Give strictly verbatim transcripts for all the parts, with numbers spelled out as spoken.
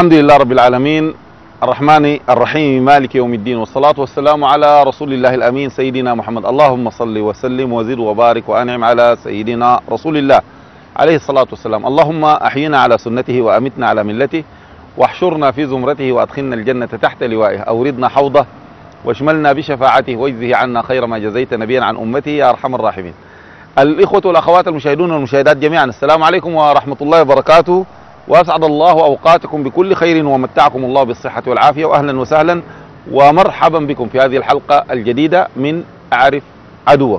الحمد لله رب العالمين الرحمن الرحيم مالك يوم الدين، والصلاة والسلام على رسول الله الأمين سيدنا محمد. اللهم صل وسلم وزد وبارك وأنعم على سيدنا رسول الله عليه الصلاة والسلام. اللهم أحينا على سنته وأمتنا على ملته، واحشرنا في زمرته وأدخلنا الجنة تحت لوائه، أوردنا حوضه واشملنا بشفاعته، واجزه عنا خير ما جزيت نبيا عن أمته يا أرحم الراحمين. الإخوة والأخوات المشاهدون والمشاهدات جميعا، السلام عليكم ورحمة الله وبركاته، وأسعد الله أوقاتكم بكل خير ومتعكم الله بالصحة والعافية، وأهلا وسهلا ومرحبا بكم في هذه الحلقة الجديدة من أعرف عدوك.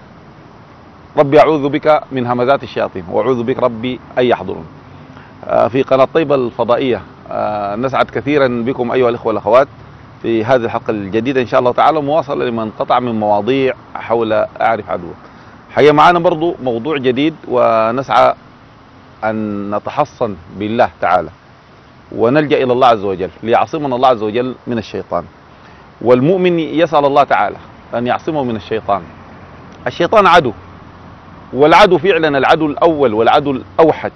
ربي أعوذ بك من همزات الشياطين، وأعوذ بك ربي أن يحضرون. في قناة طيبة الفضائية نسعد كثيرا بكم أيها الإخوة والأخوات في هذه الحلقة الجديدة إن شاء الله تعالى، مواصلة لما انقطع من مواضيع حول أعرف عدوك. حقيقة معنا برضو موضوع جديد، ونسعى أن نتحصن بالله تعالى ونلجأ إلى الله عز وجل ليعصمنا الله عز وجل من الشيطان. والمؤمن يسأل الله تعالى أن يعصمه من الشيطان. الشيطان عدو، والعدو فعلا العدو الأول والعدو الأوحد،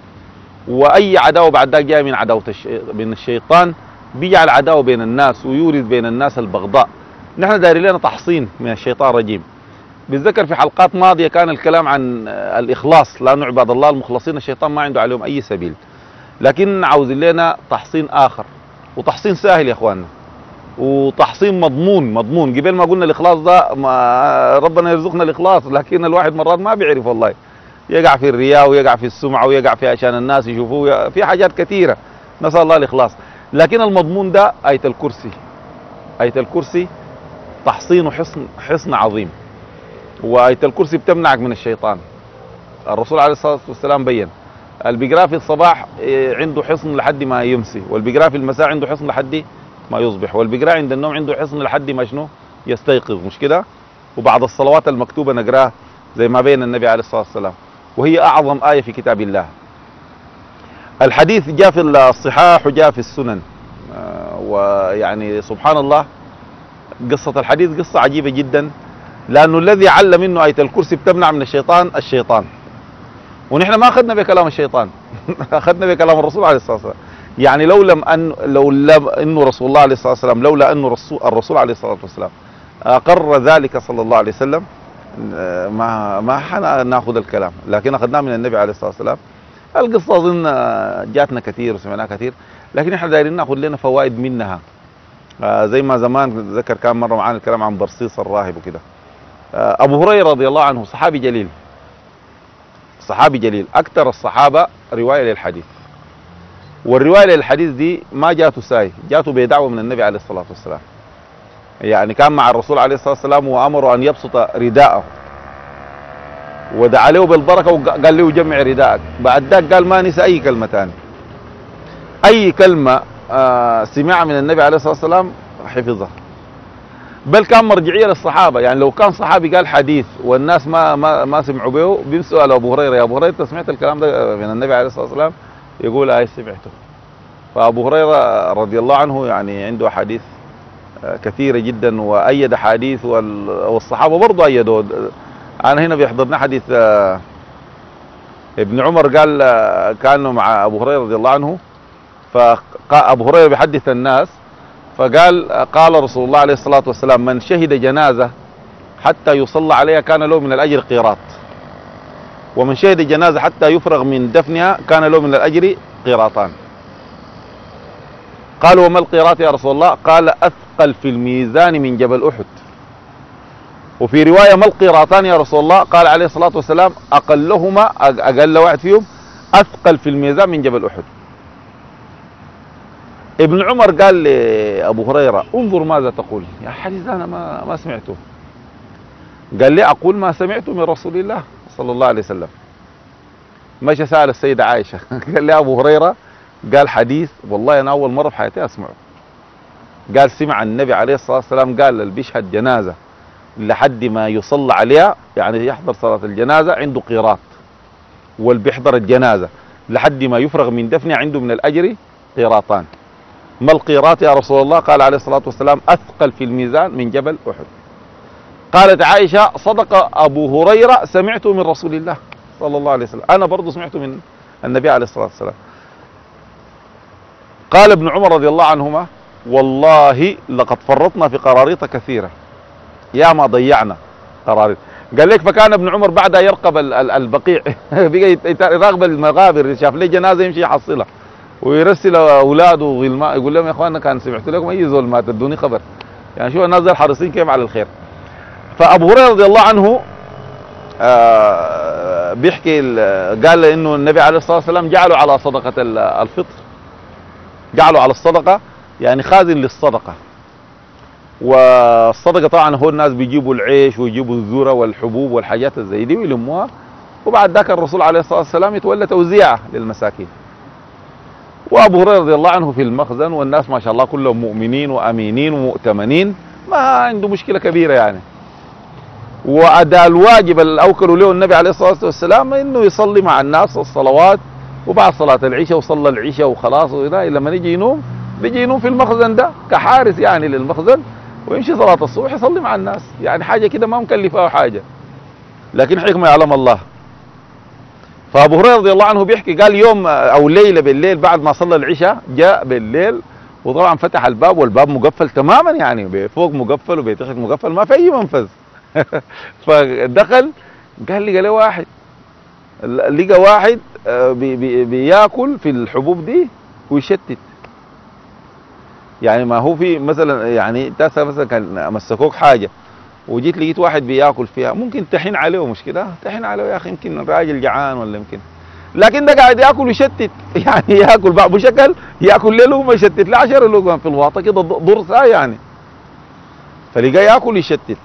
وأي عداوة بعد ذلك جاء من عداوة الش... من الشيطان، بيجعل عداوة بين الناس ويورث بين الناس البغضاء. نحن دايرين لنا تحصين من الشيطان الرجيم. بتذكر في حلقات ماضية كان الكلام عن الإخلاص، لأنه عباد الله المخلصين الشيطان ما عنده عليهم أي سبيل، لكن عاوزين لنا تحصين آخر، وتحصين سهل يا إخواننا، وتحصين مضمون مضمون. قبل ما قلنا الإخلاص ده ما ربنا يرزقنا الإخلاص، لكن الواحد مرات ما بيعرف والله، يقع في الرياء ويقع في السمعة ويقع في عشان الناس يشوفوه، في حاجات كثيرة، نسأل الله الإخلاص. لكن المضمون ده آية الكرسي، آية الكرسي تحصين حصن حصن عظيم، وآية الكرسي بتمنعك من الشيطان. الرسول عليه الصلاة والسلام بين اللي بيقرأ في الصباح عنده حصن لحد ما يمسي، واللي بيقرأ في المساء عنده حصن لحد ما يصبح، واللي بيقرأ عند النوم عنده حصن لحد ما شنو يستيقظ، مش كده؟ وبعد الصلوات المكتوبة نقرأها زي ما بين النبي عليه الصلاة والسلام، وهي أعظم آية في كتاب الله. الحديث جاء في الصحاح وجاء في السنن، ويعني سبحان الله قصة الحديث قصة عجيبة جدا، لأنه الذي علم منه آية الكرسي بتمنع من الشيطان الشيطان، ونحن ما أخذنا بكلام الشيطان أخذنا بكلام الرسول عليه الصلاة والسلام. يعني لو لم أن لو لم أنه رسول الله عليه الصلاة والسلام لولا أنه الرسول, الرسول عليه الصلاة والسلام أقر ذلك صلى الله عليه وسلم ما ما حناخذ الكلام، لكن أخذناه من النبي عليه الصلاة والسلام. القصة أظن جاتنا كثير وسمعناها كثير، لكن احنا دايرين ناخذ لنا فوائد منها، زي ما زمان ذكر كان مرة معانا الكلام عن برصيص الراهب وكده. أبو هريرة رضي الله عنه صحابي جليل، صحابي جليل، أكثر الصحابة رواية للحديث، والرواية للحديث دي ما جاته ساي، جاته بدعوة من النبي عليه الصلاة والسلام. يعني كان مع الرسول عليه الصلاة والسلام وأمره أن يبسط رداءه، ودعا له بالبركة وقال له جمع رداءك. بعد ذاك قال ما نسى أي كلمة ثانية، أي كلمة آه سمعها من النبي عليه الصلاة والسلام حفظها، بل كان مرجعية للصحابة. يعني لو كان صحابي قال حديث والناس ما ما ما سمعوا به، بيسألوا أبو هريرة: يا أبو هريرة أنت سمعت الكلام ده من النبي عليه الصلاة والسلام؟ يقول أي سمعته. فأبو هريرة رضي الله عنه يعني عنده أحاديث كثيرة جدا، وأيد حديث، والصحابة برضه أيدوا. أنا هنا بيحضرنا حديث ابن عمر قال كانوا مع أبو هريرة رضي الله عنه، فأبو هريرة بيحدث الناس فقال: قال رسول الله عليه الصلاة والسلام: من شهد جنازة حتى يصلى عليها كان له من الأجر قيراط، ومن شهد جنازة حتى يفرغ من دفنها كان له من الأجر قيراطان. قالوا: وما القيراط يا رسول الله؟ قال: أثقل في الميزان من جبل أحد. وفي رواية: ما القيراطان يا رسول الله؟ قال عليه الصلاة والسلام: أقلهما، أقل واحد فيهم، أثقل في الميزان من جبل أحد. ابن عمر قال لأبو هريرة: انظر ماذا تقول، يا حديث أنا ما ما سمعته. قال لي: أقول ما سمعته من رسول الله صلى الله عليه وسلم. مشى سأل السيدة عائشة قال لي: أبو هريرة قال حديث والله أنا أول مرة في حياتي أسمعه. قال: سمع النبي عليه الصلاة والسلام قال اللي بيشهد جنازة لحد ما يصلى عليها، يعني يحضر صلاة الجنازة، عنده قيراط، واللي بيحضر الجنازة لحد ما يفرغ من دفنها عنده من الأجر قيراطان. ما القيراط يا رسول الله؟ قال عليه الصلاة والسلام: أثقل في الميزان من جبل أحد. قالت عائشة: صدق أبو هريرة، سمعته من رسول الله صلى الله عليه وسلم. أنا برضو سمعته من النبي عليه الصلاة والسلام. قال ابن عمر رضي الله عنهما: والله لقد فرطنا في قراريط كثيرة، يا ما ضيعنا قراريط. قال لك فكان ابن عمر بعدها يرقب البقيع بقى يراقب المغابر، شاف لي جنازة يمشي يحصلها ويرسل اولاده وغلمان يقول لهم: يا اخواننا كان سمعت لكم اي زول مات ادوني خبر. يعني شوف الناس دول حريصين كيف على الخير. فابو هريره رضي الله عنه آه بيحكي قال انه النبي عليه الصلاه والسلام جعله على صدقه الفطر، جعله على الصدقه يعني خازن للصدقه. والصدقه طبعا هو الناس بيجيبوا العيش ويجيبوا الذره والحبوب والحاجات زي دي ويلموها، وبعد ذاك الرسول عليه الصلاه والسلام يتولى توزيعها للمساكين. وابو هريره رضي الله عنه في المخزن، والناس ما شاء الله كلهم مؤمنين وامينين ومؤتمنين، ما عنده مشكله كبيره يعني. واداء الواجب اللي اوكلوا له النبي عليه الصلاه والسلام انه يصلي مع الناس الصلوات، وبعد صلاه العشاء وصلى العشاء وخلاص، لما يجي ينوم بيجي ينوم في المخزن ده كحارس يعني للمخزن، ويمشي صلاه الصبح يصلي مع الناس. يعني حاجه كده ما مكلفه حاجه، لكن حكمه يعلم الله. فابو هريره رضي الله عنه بيحكي قال يوم او ليله بالليل بعد ما صلى العشاء جاء بالليل، وطبعا فتح الباب والباب مقفل تماما، يعني فوق مقفل وبيتحت مقفل ما في اي منفذ. فدخل قال لي قال واحد لقى واحد بي بي بياكل في الحبوب دي ويشتت. يعني ما هو في مثلا يعني انت مثلا كان مسكوك حاجه وجيت لقيت واحد بياكل فيها، ممكن تحين عليه، مش كده؟ تحين عليه يا اخي، يمكن الراجل جعان ولا يمكن، لكن ده قاعد ياكل ويشتت. يعني ياكل بعض شكل ياكل له لقمه يشتت له عشرة لقمه في الواطه كده ضرسه يعني. فلقى ياكل يشتت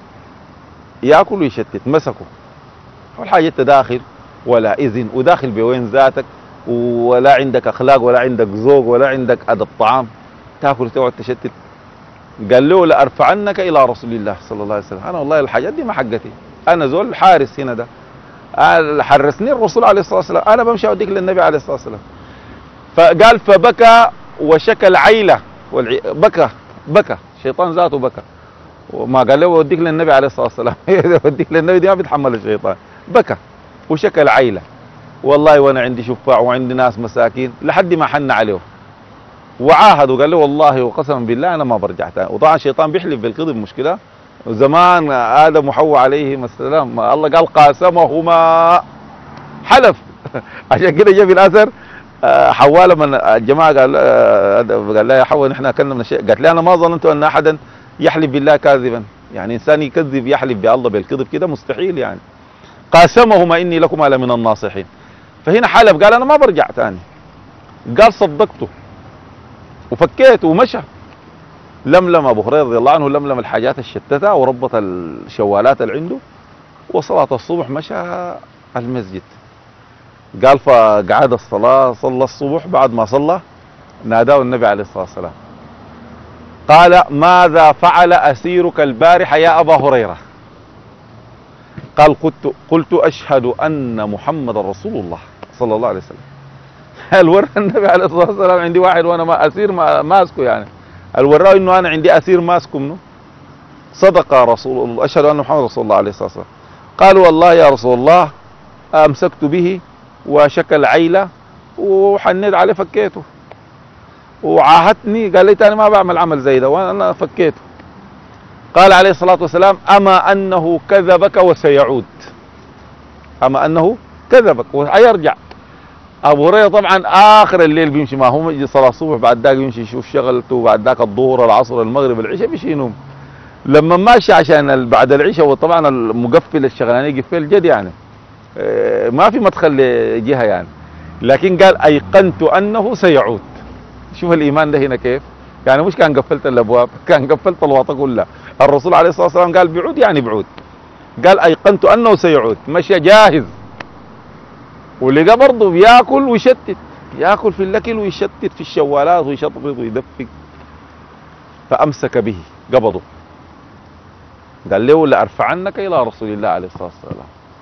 ياكل ويشتت، مسكه. اول حاجه انت داخل ولا اذن، وداخل بوين ذاتك، ولا عندك اخلاق ولا عندك ذوق ولا عندك ادب طعام، تاكل وتقعد تشتت. قال له: لارفعنك الى رسول الله صلى الله عليه وسلم. انا والله الحاجات دي ما حقتي، انا زول حارس هنا، ده حرسني الرسول عليه الصلاه والسلام، انا بمشي اوديك للنبي عليه الصلاه والسلام. فقال: فبكى وشكى العيله والعي... بكى بكى الشيطان ذاته بكى، وما قال له اوديك للنبي عليه الصلاه والسلام. اوديك للنبي دي ما بيتحمل الشيطان. بكى وشكى العيله، والله وانا عندي شفاع وعندي ناس مساكين، لحد ما حن عليه وعاهدوا قال له: والله وقسما بالله انا ما برجع تاني. وطبعا الشيطان بيحلف بالكذب، مش كده؟ زمان ادم وحواء عليهم السلام الله قال: قاسمهما، حلف. عشان كده جاء في الاثر حواء لما الجماعه قال قال لها: يا حواء نحن اكلنا من الشيء، قالت لي: انا ما ظننت ان احدا يحلف بالله كاذبا. يعني انسان يكذب يحلف بالله بالكذب كده مستحيل يعني. قاسمهما اني لكما لمن الناصحين. فهنا حلف قال: انا ما برجع ثاني. قال: صدقته وفكيته ومشى. لملم ابو هريره رضي الله عنه لملم الحاجات الشتتة وربط الشوالات اللي عنده، وصلاه الصبح مشى المسجد. قال: فقعد الصلاه، صلى الصبح، بعد ما صلى ناداه النبي عليه الصلاه والسلام قال: ماذا فعل اسيرك البارحه يا ابا هريره؟ قال: قلت قلت اشهد ان محمد رسول الله صلى الله عليه وسلم. الورى النبي عليه الصلاه والسلام عندي واحد وانا ما اسير ما ماسكه، يعني الوراه انه انا عندي اسير ماسكه منه. صدق رسول الله، اشهد ان محمد رسول الله عليه الصلاه والسلام. قالوا: والله يا رسول الله امسكت به وشكى العيله وحنيت عليه فكيته، وعاهدتني قال لي انا ما بعمل عمل زي ده وانا فكيته. قال عليه الصلاه والسلام: اما انه كذبك وسيعود، اما انه كذبك وحيرجع. ابو هريره طبعا اخر الليل بيمشي، ما هو يجي صلاه الصبح، بعد ذاك يمشي يشوف شغلته، وبعد ذاك الظهر العصر المغرب العشاء بيمشي ينوم. لما ماشي عشان بعد العشاء، وطبعا المقفل الشغلاني يقفل جد يعني ما في مدخل لجهه يعني، لكن قال: ايقنت انه سيعود. شوف الايمان ده هنا كيف، يعني مش كان قفلت الابواب، كان قفلت الواطه كلها. الرسول عليه الصلاه والسلام قال: بيعود يعني بيعود. قال: ايقنت انه سيعود، مشي جاهز. ولقى برضه بياكل ويشتت، ياكل في الاكل ويشتت في الشوالات ويشطط ويدفق. فامسك به، قبضه، قال له: لارفعنك الى رسول الله عليه الصلاه والسلام.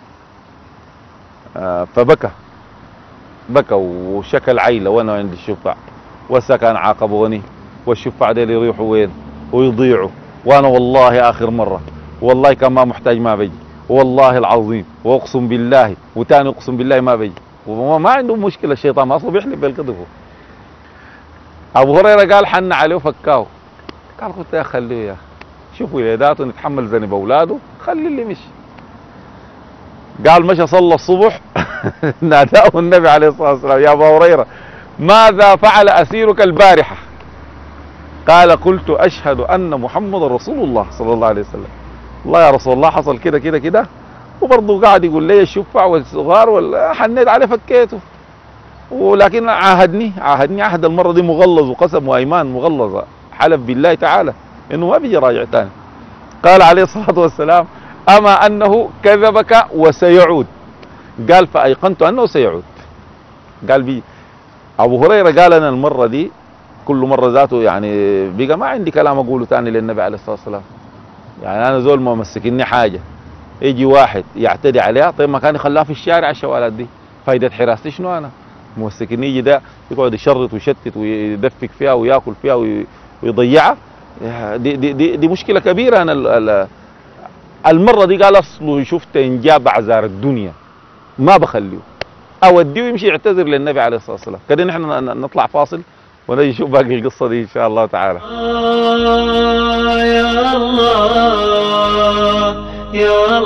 آه فبكى بكى وشكى العيله وانا عند الشفاع، وسكن عاقبوني، والشفاع ديل يروحوا وين ويضيعوا، وانا والله اخر مره، والله كان ما محتاج ما بيجي، والله العظيم، واقسم بالله، وتاني اقسم بالله ما بيجي. وما ما عنده مشكله، الشيطان اصلا بيحلف بالكذب. ابو هريره قال حن عليه وفكاه. قال قلت يا خليه يا اخي، شوف ولاداته نتحمل ذنب اولاده، خلي اللي مشي. قال مشى صلى الصبح ناداه النبي عليه الصلاه والسلام: يا ابا هريره ماذا فعل اسيرك البارحه؟ قال: قلت اشهد ان محمد رسول الله صلى الله عليه وسلم. والله يا رسول الله حصل كده كده كده، وبرضه قاعد يقول لي الشفع والصغار، ولا حنيت عليه فكيته، ولكن عاهدني عاهدني عهد المره دي مغلظ، وقسم وايمان مغلظه، حلف بالله تعالى انه ما بيجي راجع ثاني. قال عليه الصلاه والسلام: اما انه كذبك وسيعود. قال: فايقنت انه سيعود. قال بي ابو هريره قال: انا المره دي كل مره ذاته يعني بقى ما عندي كلام اقوله ثاني للنبي عليه الصلاه والسلام. يعني انا زول ما مسكني حاجه، يجي واحد يعتدي عليها، طيب ما كان يخليها في الشارع الشوالات دي، فايده حراستي شنو انا؟ مسكني يجي ده يقعد يشرط ويشتت ويدفك فيها وياكل فيها ويضيعها، دي دي دي, دي مشكله كبيره. انا المره دي قال اصله شفت انجاب اعذار الدنيا ما بخليه، اوديه ويمشي يعتذر للنبي عليه الصلاه والسلام. كده نحن نطلع فاصل ونجي نشوف باقي القصه دي ان شاء الله تعالى. آه يا الله يا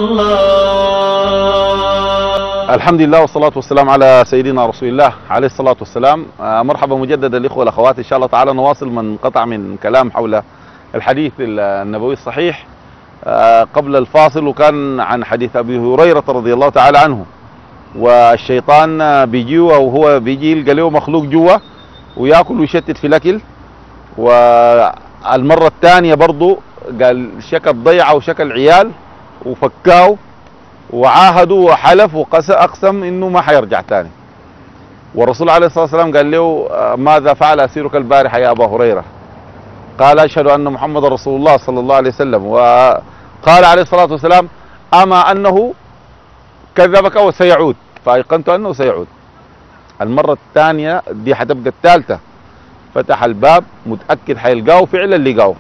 الله. الحمد لله والصلاة والسلام على سيدنا رسول الله عليه الصلاة والسلام. آه مرحبا مجددا الإخوة والأخوات، إن شاء الله تعالى نواصل من قطع من كلام حول الحديث النبوي الصحيح. آه قبل الفاصل وكان عن حديث أبي هريرة رضي الله تعالى عنه، والشيطان بيجي وهو بيجي يلقى له مخلوق جوا وياكل ويشتت في الأكل. والمرة الثانية برضو قال شكل ضيعة وشكل عيال وفكاو وعاهدوا وحلف وأقسم إنه ما حيرجع ثاني. والرسول عليه الصلاة والسلام قال له: ماذا فعل أسيرك البارحة يا أبا هريرة؟ قال: أشهد أن محمد رسول الله صلى الله عليه وسلم. وقال عليه الصلاة والسلام: أما أنه كذبك وسيعود، فأيقنت أنه سيعود. المرة الثانية دي حتبقى الثالثة، فتح الباب متأكد حيلقاه، فعلا لقاه.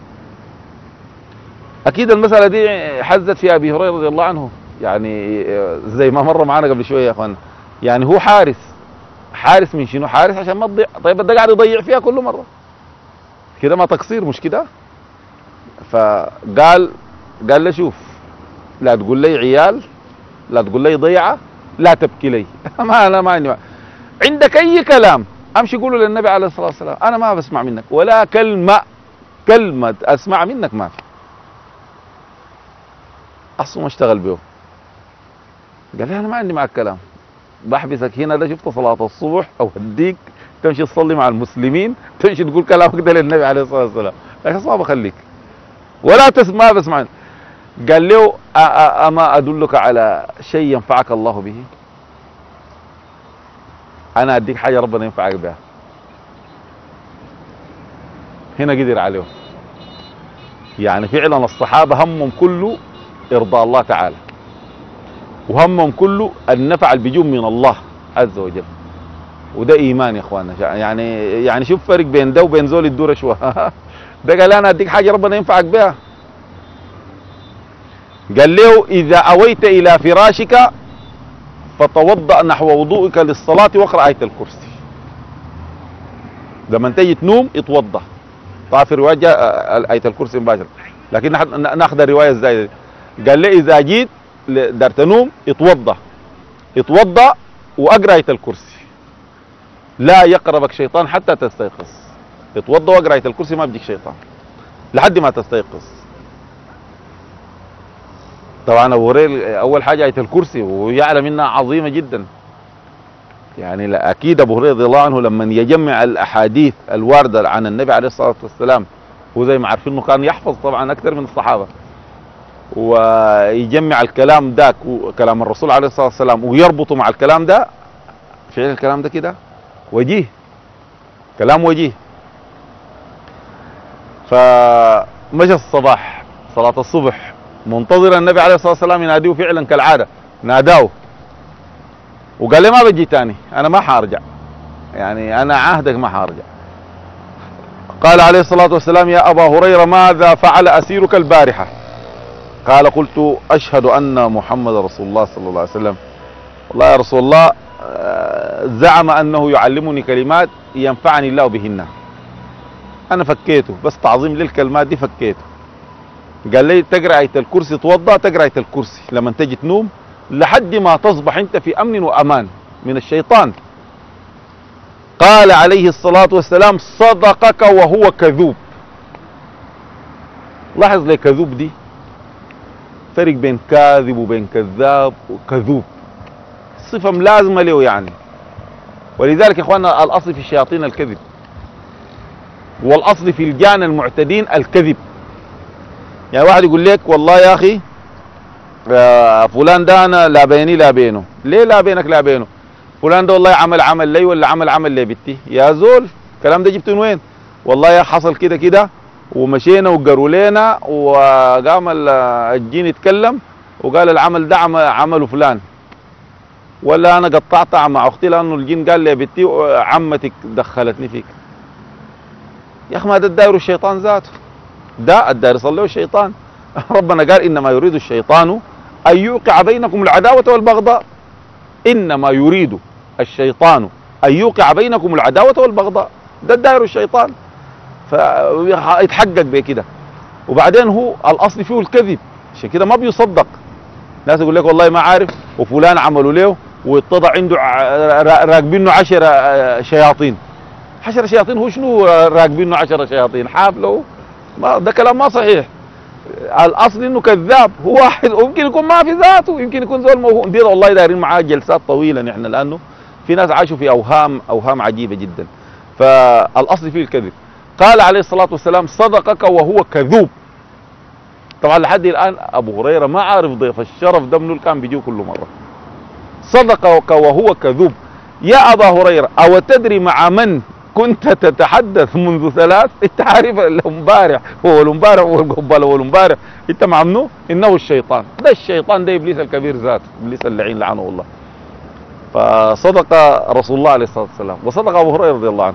أكيد المسألة دي حزت في أبي هريرة رضي الله عنه، يعني زي ما مر معانا قبل شوية يا أخوانا. يعني هو حارس، حارس من شنو؟ حارس عشان ما تضيع. طيب ده قاعد يضيع فيها كل مرة كده، ما تقصير مش كده؟ فقال قال له: شوف، لا تقول لي عيال، لا تقول لي ضيعة، لا تبكي لي ما أنا ما عندي، عندك أي كلام أمشي قوله للنبي عليه الصلاة والسلام، أنا ما بسمع منك ولا كلمة، كلمة أسمع منك ما في. أصله ما اشتغل به. قال لي: أنا ما عندي معك كلام، بحبسك هنا، ده شفت صلاة الصبح أو هديك تمشي تصلي مع المسلمين، تمشي تقول كلامك ده للنبي عليه الصلاة والسلام، لكن صعب أخليك ولا تسمع بسمع. قال له: أما أدلك على شيء ينفعك الله به؟ أنا أديك حاجة ربنا ينفعك بها. هنا قدر عليه. يعني فعلا الصحابة همهم كله إرضاء الله تعالى، وهمهم كله النفع اللي بيجون من الله عز وجل، وده إيمان يا إخوانا. يعني يعني شوف فرق بين ده وبين زول الدورة شوية ده قال: أنا أديك حاجة ربنا ينفعك بها. قال له: إذا أويت إلى فراشك فتوضأ نحو وضوئك للصلاة واقرأ آية الكرسي. لما تيجي تنوم اتوضأ. طبعا في رواية آية الكرسي مباشرة، لكن ناخذ الرواية ازاي. قال لي: إذا جيت دار تنوم اتوضأ، اتوضأ وأقرأ آية الكرسي، لا يقربك شيطان حتى تستيقظ. اتوضأ وأقرأ آية الكرسي، ما بيجيك شيطان لحد ما تستيقظ. طبعا ابو هريره اول حاجه آية الكرسي، ويعلم انها عظيمه جدا. يعني لا اكيد ابو هريره رضي الله عنه لما يجمع الاحاديث الوارده عن النبي عليه الصلاه والسلام، وزي ما عارفين انه كان يحفظ طبعا اكثر من الصحابه، ويجمع الكلام ذاك وكلام الرسول عليه الصلاه والسلام ويربطه مع الكلام ده، فعلا الكلام ده كده وجيه، كلام وجيه. فمشى الصباح صلاه الصبح منتظر النبي عليه الصلاه والسلام يناديه، فعلا كالعاده ناداه وقال لي: ما بجي تاني، انا ما حارجع، يعني انا عهدك ما حارجع. قال عليه الصلاه والسلام: يا ابا هريره ماذا فعل اسيرك البارحه؟ قال: قلت اشهد ان محمد رسول الله صلى الله عليه وسلم. والله يا رسول الله زعم انه يعلمني كلمات ينفعني الله بهن. انا فكيته بس تعظيم للكلمات دي فكيته. قال لي تقرا آية الكرسي، توضا تقرا آية الكرسي لما تجي تنوم لحد ما تصبح انت في امن وامان من الشيطان. قال عليه الصلاة والسلام صدقك وهو كذوب. لاحظ لي كذوب دي فرق بين كاذب وبين كذاب وكذوب، صفة ملازمة له يعني. ولذلك يا اخوانا الاصل في الشياطين الكذب، والاصل في الجان المعتدين الكذب. يعني واحد يقول لك والله يا اخي فلان ده انا لا بيني لا بينه. ليه لا بينك لا بينه؟ فلان ده والله عمل عمل لي ولا عمل عمل لي بنتي. يا زول الكلام ده جبته من وين؟ والله يا حصل كده كده ومشينا وقروا لنا وقام الجين يتكلم وقال العمل ده عمله فلان، ولا انا قطعت مع اختي لانه الجين قال لي يا بنتي عمتك دخلتني فيك. يا اخي ما ده الداير الشيطان ذاته، ده الداير يصليه الشيطان. ربنا قال انما يريد الشيطان ان يوقع بينكم العداوه والبغضاء. انما يريد الشيطان ان يوقع بينكم العداوه والبغضاء، ده الداير الشيطان، فيتحقق بكده. وبعدين هو الاصل فيه الكذب، عشان كده ما بيصدق. ناس يقول لك والله ما عارف وفلان عملوا له واتضع عنده راكبينه عشرة شياطين. عشرة شياطين هو شنو راكبينه عشرة شياطين؟ حافله؟ ما ده كلام ما صحيح. الاصل انه كذاب، هو واحد ويمكن يكون ما في ذاته، يمكن يكون زول موهوم. دي والله دايرين معاه جلسات طويله نحن، لانه في ناس عاشوا في اوهام اوهام عجيبه جدا. فالاصل فيه الكذب. قال عليه الصلاه والسلام صدقك وهو كذوب. طبعا لحد الان ابو هريره ما عارف ضيف الشرف ده منو اللي كان بيجيه كل مره. صدقك وهو كذوب. يا ابا هريره او تدري مع من كنت تتحدث منذ ثلاث؟ انت عارف الامبارح هو الامبارح والقبال هو الامبارح انت مع منو؟ انه الشيطان. ده الشيطان ده ابليس الكبير ذاته، ابليس اللعين لعنه الله. فصدق رسول الله عليه الصلاه والسلام وصدق ابو هريره رضي الله عنه.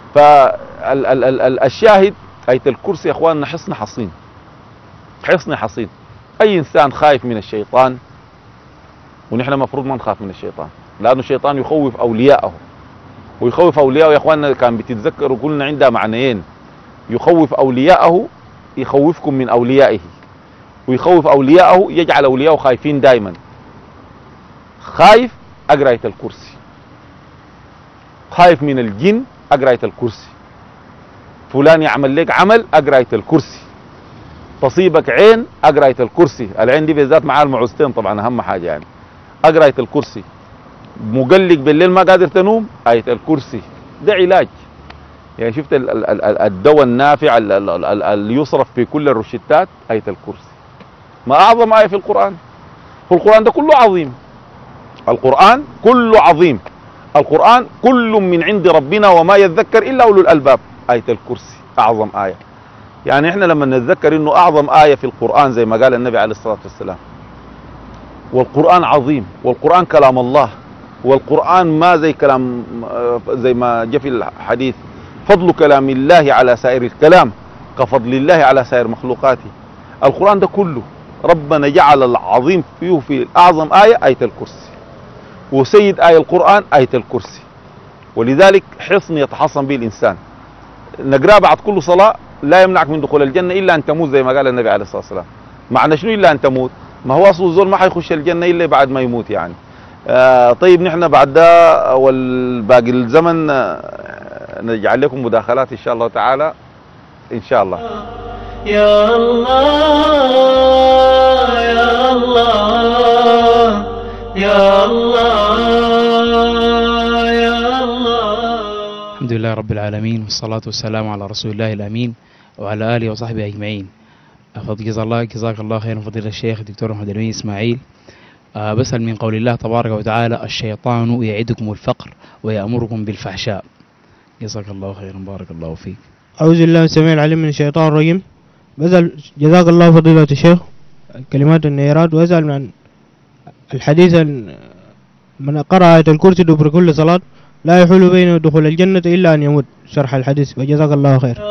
فالشاهد آية الكرسي يا اخواننا حصن حصين، حصن حصين. اي انسان خايف من الشيطان، ونحن المفروض ما نخاف من الشيطان، لانه الشيطان يخوف اولياءه. ويخوف اولياءه يا اخواننا كان بتتذكروا قلنا عندها معنيين: يخوف اولياءه يخوفكم من اوليائه، ويخوف اولياءه يجعل اولياءه خايفين دائما. خايف اقرا آية الكرسي، خايف من الجن اقرا آية الكرسي، فلان يعمل لك عمل اقرا آية الكرسي، تصيبك عين اقرا آية الكرسي. العين دي بالذات معاها المعوذتين طبعا اهم حاجه يعني. اقرا آية الكرسي. مقلق بالليل ما قادر تنوم، آية الكرسي ده علاج. يعني شفت الدواء النافع اللي يصرف في كل الروشتات آية الكرسي. ما اعظم آية في القرآن. في القرآن ده كله عظيم، القرآن كله عظيم، القرآن كل من عند ربنا وما يذكر الا اولو الالباب. آية الكرسي اعظم آية. يعني احنا لما نتذكر انه اعظم آية في القرآن زي ما قال النبي عليه الصلاة والسلام، والقرآن عظيم، والقرآن كلام الله، والقرآن ما زي كلام زي ما جاء في الحديث: فضل كلام الله على سائر الكلام كفضل الله على سائر مخلوقاته. القرآن ده كله ربنا جعل العظيم فيه في أعظم آية آية الكرسي، وسيد آية القرآن آية الكرسي. ولذلك حصن يتحصن به الإنسان. نقرأ بعد كل صلاة لا يمنعك من دخول الجنة إلا أن تموت زي ما قال النبي عليه الصلاة والسلام. معنى شنو إلا أن تموت؟ ما هو أصل الزول ما حيخش الجنة إلا بعد ما يموت يعني. آه طيب نحن بعد ده والباقي الزمن آه نجعل لكم مداخلات إن شاء الله تعالى إن شاء الله. يا الله يا الله يا الله يا الله. الحمد لله رب العالمين، والصلاة والسلام على رسول الله الأمين وعلى آله وصحبه أجمعين. فضل جزا الله جزاك الله خيرا فضيلة الشيخ الدكتور محمد الأمين إسماعيل. أه بسأل من قول الله تبارك وتعالى: الشيطان يعدكم الفقر ويأمركم بالفحشاء. جزاك الله خيرا بارك الله فيك. أعوذ بالله السميع العليم من الشيطان الرجيم. بسأل جزاك الله فضيلة الشيخ كلمات النيرات، وأسأل عن الحديث من قرأ آية الكرسي دبر كل صلاة لا يحول بينه دخول الجنة إلا أن يموت. شرح الحديث وجزاك الله خير.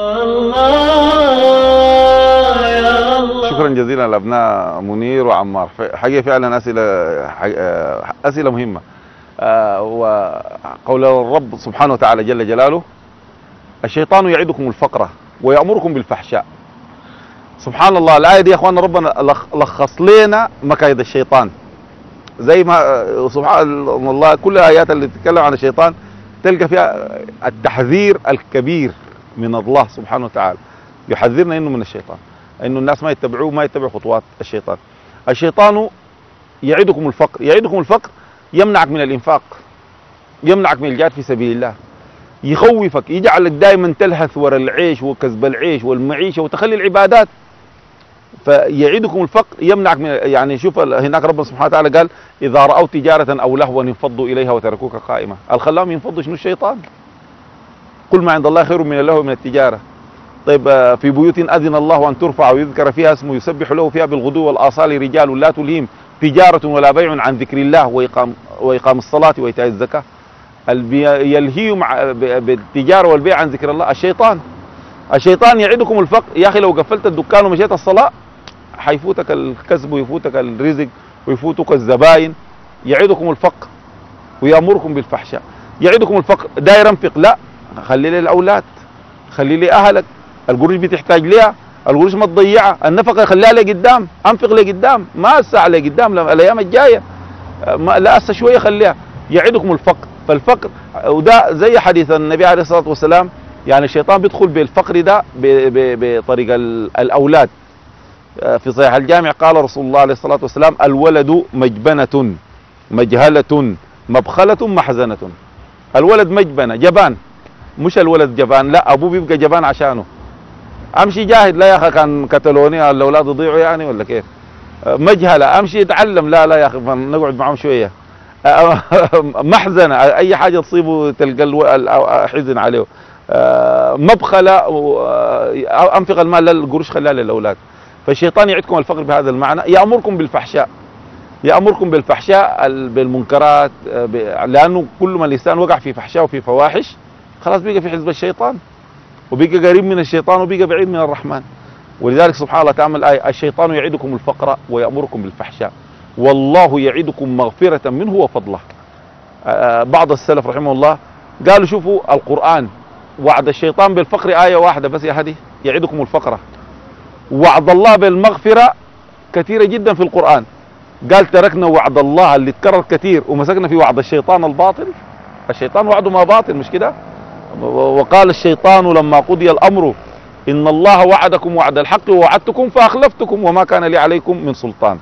شكرا جزيلا لابناء منير وعمار، حقيقة فعلا أسئلة أسئلة مهمة. وقول الرب سبحانه وتعالى جل جلاله: الشيطان يعدكم الفقر ويأمركم بالفحشاء. سبحان الله، الآية دي يا اخوانا ربنا لخص لنا مكايد الشيطان، زي ما سبحان الله كل الآيات اللي تتكلم عن الشيطان تلقى فيها التحذير الكبير من الله سبحانه وتعالى، يحذرنا انه من الشيطان، انه الناس ما يتبعوه، ما يتبعوا خطوات الشيطان. الشيطان يعدكم الفقر، يعدكم الفقر يمنعك من الانفاق، يمنعك من الجهاد في سبيل الله، يخوفك، يجعلك دائما تلهث وراء العيش وكسب العيش والمعيشه وتخلي العبادات. فيعدكم الفقر يمنعك من، يعني شوف هناك ربنا سبحانه وتعالى قال اذا راوا تجاره او لهوا انفضوا اليها وتركوك قائمه. الخلاهم ينفضوا شنو؟ الشيطان. قل ما عند الله خير من اللهو من التجاره. طيب في بيوت اذن الله ان ترفع ويذكر فيها اسمه يسبح له فيها بالغدو والاصال رجال لا تلهيهم تجاره ولا بيع عن ذكر الله واقام واقام الصلاه وايتاء الزكاه. يلهيهم بالتجاره والبيع عن ذكر الله الشيطان. الشيطان يعدكم الفقر. يا اخي لو قفلت الدكان ومشيت الصلاه حيفوتك الكسب ويفوتك الرزق ويفوتك الزباين. يعدكم الفقر ويامركم بالفحشاء. يعدكم الفقر، داير انفق، لا، خلي لي الاولاد، خلي لي اهلك، القروش بتحتاج ليها، القروش ما تضيعها، النفقه خليها لقدام، انفق لقدام، ما الساعه لقدام، الايام الجايه لا هسه شويه خليها. يعدكم الفقر، فالفقر وده زي حديث النبي عليه الصلاه والسلام، يعني الشيطان بيدخل بالفقر ده بطريق الاولاد. في صحيح الجامع قال رسول الله عليه الصلاه والسلام الولد مجبنه مجهله مبخله محزنه. الولد مجبنه، جبان، مش الولد جبان، لا، ابوه بيبقى جبان عشانه. امشي جاهد، لا يا اخي كان قتلوني الاولاد يضيعوا يعني ولا كيف؟ مجهله، امشي اتعلم، لا لا يا اخي نقعد معهم شويه. محزنه، اي حاجه تصيبه تلقى حزن عليه. مبخله، انفق المال للقروش خليها للاولاد. فالشيطان يعدكم الفقر بهذا المعنى. يامركم بالفحشاء، يامركم بالفحشاء بالمنكرات، لانه كل ما الانسان وقع في فحشاء وفي فواحش خلاص بيجي في حزب الشيطان، وبيجي قريب من الشيطان، وبيجي بعيد من الرحمن. ولذلك سبحان الله تعمل آية الشيطان يعدكم الفقر ويأمركم بالفحشاء والله يعدكم مغفرة منه وفضله. بعض السلف رحمه الله قالوا شوفوا القرآن وعد الشيطان بالفقر آية واحدة بس يا هدي، يعدكم الفقر. وعد الله بالمغفرة كثيرة جدا في القرآن. قال تركنا وعد الله اللي اتكرر كثير ومسكنا في وعد الشيطان الباطل. الشيطان وعده ما باطل، مش كده؟ وقال الشيطان لما قضي الأمر إن الله وعدكم وعد الحق ووعدتكم فأخلفتكم وما كان لي عليكم من سلطان.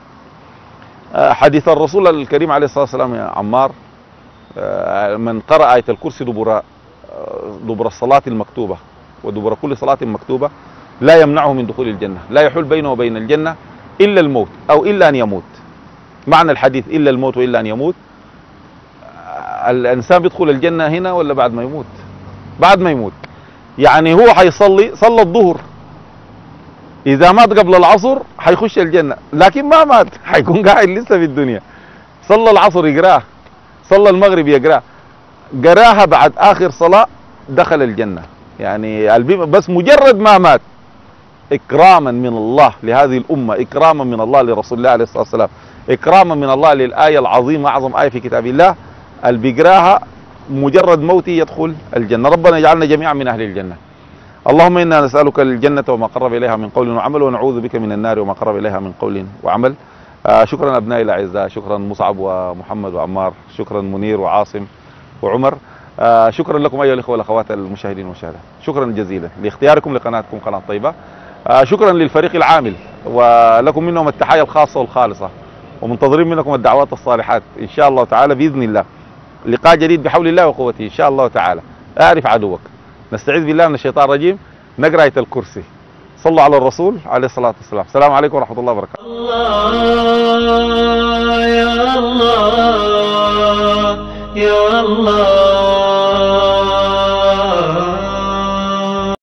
حديث الرسول الكريم عليه الصلاة والسلام يا عمار، من قرأ آية الكرسي دبر دبر الصلاة المكتوبة ودبر كل صلاة مكتوبة لا يمنعه من دخول الجنة، لا يحول بينه وبين الجنة إلا الموت أو إلا أن يموت. معنى الحديث إلا الموت وإلا أن يموت، الإنسان بيدخل الجنة هنا ولا بعد ما يموت؟ بعد ما يموت. يعني هو حيصلي صلى الظهر، إذا مات قبل العصر حيخش الجنة، لكن ما مات حيكون قاعد لسه في الدنيا. صلى العصر يقراه، صلى المغرب يقراه، قراها بعد آخر صلاة دخل الجنة. يعني بس مجرد ما مات إكراما من الله لهذه الأمة، إكراما من الله لرسول الله عليه الصلاة والسلام، إكراما من الله للآية العظيمة أعظم آية في كتاب الله، اللي بيقراها مجرد موته يدخل الجنة. ربنا يجعلنا جميعا من أهل الجنة. اللهم إنا نسألك الجنة وما قرب إليها من قول وعمل، ونعوذ بك من النار وما قرب إليها من قول وعمل. آه شكرا أبنائي الأعزاء، شكرا مصعب ومحمد وعمار، شكرا منير وعاصم وعمر، آه شكرا لكم أيها الإخوة والأخوات المشاهدين والمشاهدات، شكرا جزيلا لاختياركم لقناتكم قناة طيبة. آه شكرا للفريق العامل، ولكم منهم التحية الخاصة والخالصة، ومنتظرين منكم الدعوات الصالحات إن شاء الله تعالى بإذن الله. لقاء جديد بحول الله وقوته إن شاء الله تعالى. أعرف عدوك، نستعيذ بالله من الشيطان الرجيم، نقرأ آية الكرسي. صلوا على الرسول عليه الصلاة والسلام. السلام عليكم ورحمة الله وبركاته. الله يا الله يا الله